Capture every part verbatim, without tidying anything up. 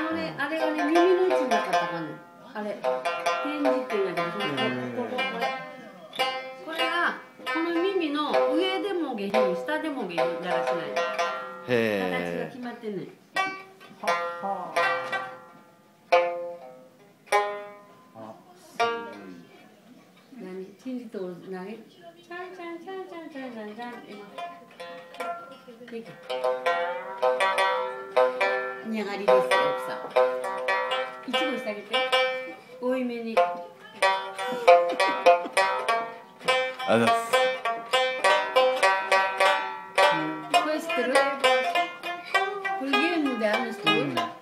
あれ、あれがね、耳の位置になかったかんねん。あれ、展示っていうんだけど、その、ここ、これ。これが、この耳の上でも下品、下でも下品だらしない。形が決まってんねん。ははあ、すごい。何、金字塔投げ、チャンチャンチャンチャンチャンチャンチャンチャンって。できた。にゃがりですよ、奥さん。いちごしてあげて。多いめに。 あざっす。 これ知ってる？これゲームであるの知ってる？うん、こうやって。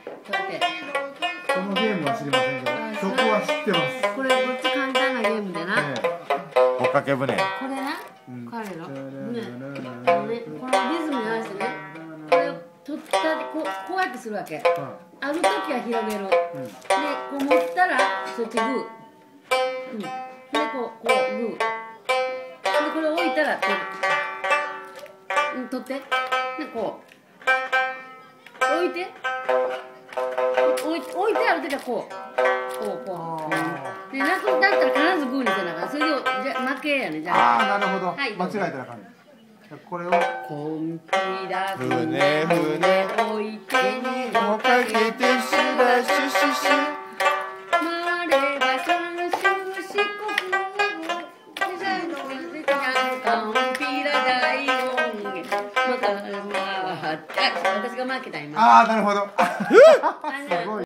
そのゲームは知りませんけど、曲は知ってます。 これどっち簡単なゲームでな。 追っかけ船。 これな、彼のね、あのね、このリズムに合わせてね、これを取ったでこうこうやってするわけ。ある時は広げる。で、こう持ったらそっちグー。うん。で、こうこうグー。で、これ置いたらこう、うん、取って。で、こう置いて。置いて置いてある時はこう。こうこう。で、なくだったら必ずグーにせなあかん。それでじゃ負けやねじゃあ。 ああ、なるほど。 はい、 間違えたらあかんね。これをコンピラ船船置いてにもかけてシュラシュシュシュ回れば三州四国コンピラ大音源また回って私が負けた今。 ああ、なるほど。すごい。